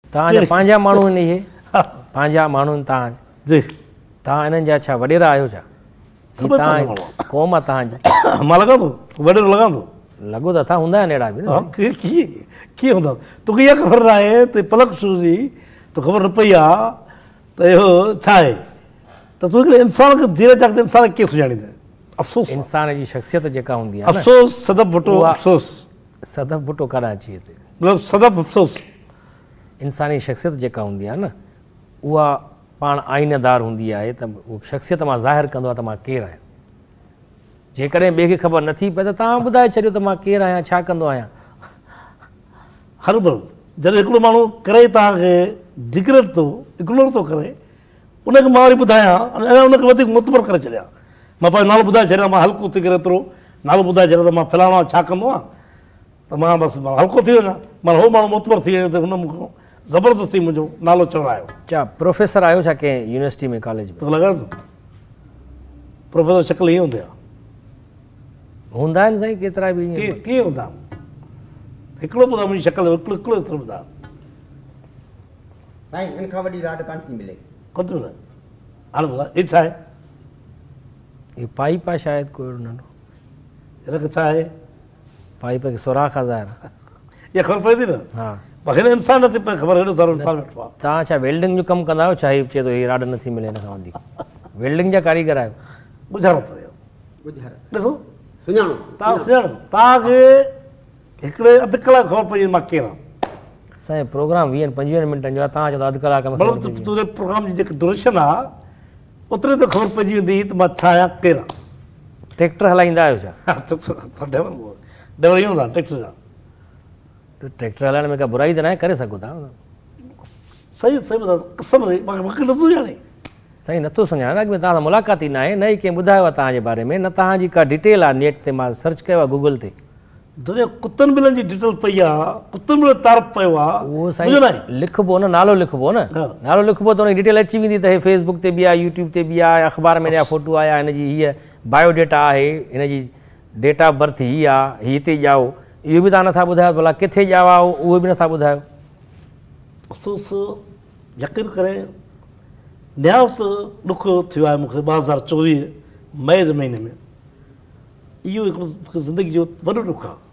तव्हांजा पंहिंजा माण्हू आहिनि इहे पंहिंजा माण्हू आहिनि तव्हां जी तव्हां इन्हनि जा छा वॾेरा आहियो छा तव्हां क़ौम आहे तव्हांजी मां लॻां थो वॾेरो लॻां थो लॻो त अथां हूंदा आहिनि अहिड़ा बि न कीअं हूंदा तोखे इहा ख़बर न आहे त पलक शू जी तो ख़बर न पई आहे त इहो छा आहे त तूं हिकिड़े इंसान खे धीरे चाक इंसान कीअं सुञाणींदे अफ़सोस इंसान जी शख़्सियत जेका हूंदी आहे अफ़सोस सदफ भुट्टो अफ़सोस सदफ भुट्टो काॾां अची हिते मतिलबु सदफ अफ़सोस इंसानी शख़्सियत जेका हूंदी आहे न उहा पाण आईनेदार हूंदी आहे त उहा शख़्सियत मां ज़ाहिरु कंदो आहे त मां केरु आहियां जेकॾहिं ॿिए खे ख़बर नथी पए त तव्हां ॿुधाए छॾियो त मां केरु आहियां छा कंदो आहियां हर भर जॾहिं हिकिड़ो माण्हू करे तव्हांखे डिग्रेड थो इग्नोर थो करे उनखे मां वरी ॿुधायां अञा उनखे वधीक मुतबर करे छॾियां मां पंहिंजो नालो ॿुधाए छॾियां मां हल्को थी करे एतिरो नालो ॿुधाए छॾियां त मां फलाणो छा कंदो आहियां त मां बसि मां हल्को थी वञा मां उहो माण्हू मुतबर थी वियो त हुन मूंखां ज़बरदस्ती मुंहिंजो नालो चवरायो छा प्रोफेसर आहियो छा कंहिं यूनिवर्सिटी में कॉलेज में तोखे लॻाए थो प्रोफेसर शक्ल ईअं हूंदी आहे हूंदा आहिनि साईं केतिरा बि ईअं कीअं हूंदा हिकिड़ो ॿुधायो मुंहिंजी शक्ल हिकिड़ो ॿुधायो साईं हिन खां वॾी राड कान थी मिले कुझु न हाणे ॿुधाए हे छा आहे इहो पाइप आहे शायदि कोई नंढो हिनखे छा आहे पाइप खे सुराख आहे ज़ाहिर इहा ख़बर पए थी न हा हिन इंसान नथी पए ख़बर हेॾो सारो इंसान वेठो आहे तव्हां छा वेल्डिंग जो कमु कंदा आहियो छा हीउ चए थो हीअ राड नथी मिले हिन खां वधीक वेल्डिंग जा कारीगर आहियो गुज़ारो अथव ॾिसो सुञाणो तव्हां सुञाणो तव्हांखे हिकिड़े अधु कलाक ख़बर पई मां केरु आहियां साईं प्रोग्राम 20-25 मिंटनि जो आहे तव्हां चओ था अधु कलाक में मतिलबु तुंहिंजे प्रोग्राम जी जेकी ड्यूरेशन आहे ओतिरे त ख़बर पइजी वेंदी त मां छा आहियां केरु आहियां ट्रैक्टर हलाईंदा आहियो छा ड्राइवर ईअं हूंदा ट्रैक्टर जा ट्रैक्टर हलाइण में का बुराई त न आहे करे सघो था सही सही ॿुधायो कसम मूंखे न सुञाणे साईं नथो सुञाणे अॻु में तव्हां सां मुलाक़ात ई न आहे न ई कंहिं ॿुधायो आहे तव्हांजे बारे में न तव्हांजी का डिटेल आहे नेट ते मां सर्च कयो आहे गूगल ते दुनिया कुतनि ॿिलनि जी डिटेल पई आहे कुतनि ॿिल तारीफ़ पियो आहे उहो साईं लिखिबो न नालो लिखिबो न नालो लिखिबो त हुनजी डिटेल अची वेंदी त हे फेसबुक ते बि आहे यूट्यूब ते बि आहे अख़बार में फोटो आया हिनजी हीअ बायोडेटा आहे हिनजी डेट ऑफ बर्थ हीअ आहे हीअ हिते ॼाओ इहो बि तव्हां नथा ॿुधायो भला किथे ॼावा उहो बि नथा ॿुधायो अफ़सोस यकीन करे निहायत ॾुखियो थियो आहे मूंखे 2024 मई जे महीने में इहो हिकिड़ो ज़िंदगी जो वॾो ॾुखु आहे